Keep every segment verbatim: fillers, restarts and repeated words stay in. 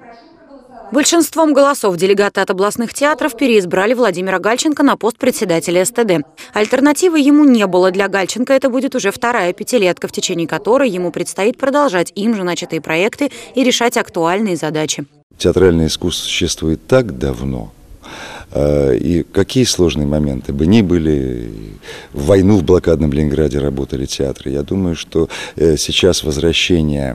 Большинством голосов делегаты от областных театров переизбрали Владимира Гальченко на пост председателя эс тэ дэ. Альтернативы ему не было. Для Гальченко это будет уже вторая пятилетка, в течение которой ему предстоит продолжать им же начатые проекты и решать актуальные задачи. Театральное искусство существует так давно, и какие сложные моменты бы ни были, в войну в блокадном Ленинграде работали театры. Я думаю, что сейчас возвращение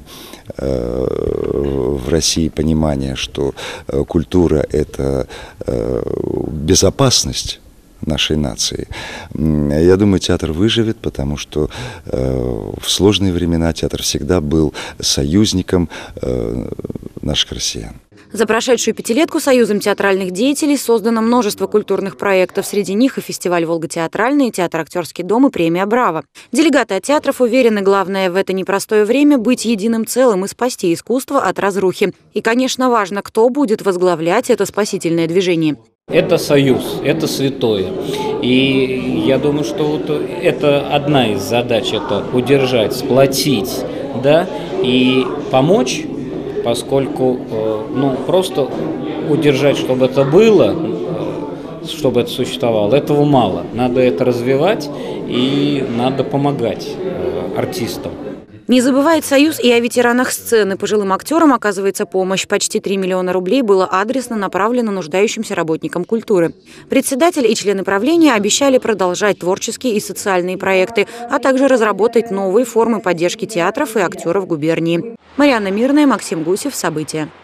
в России понимания, что культура – это безопасность нашей нации. Я думаю, театр выживет, потому что в сложные времена театр всегда был союзником наших россиян. За прошедшую пятилетку Союзом театральных деятелей создано множество культурных проектов. Среди них и фестиваль «Волга театральный», и театр «Актерский дом», и премия «Браво». Делегаты от театров уверены, главное в это непростое время быть единым целым и спасти искусство от разрухи. И, конечно, важно, кто будет возглавлять это спасительное движение. Это союз, это святое. И я думаю, что вот это одна из задач, это удержать, сплотить, да, и помочь. Поскольку ну, просто удержать, чтобы это было, чтобы это существовало, этого мало. Надо это развивать и надо помогать артистам. Не забывает Союз и о ветеранах сцены. Пожилым актерам оказывается помощь. Почти три миллиона рублей было адресно направлено нуждающимся работникам культуры. Председатель и члены правления обещали продолжать творческие и социальные проекты, а также разработать новые формы поддержки театров и актеров губернии. Марьяна Мирная, Максим Гусев. События.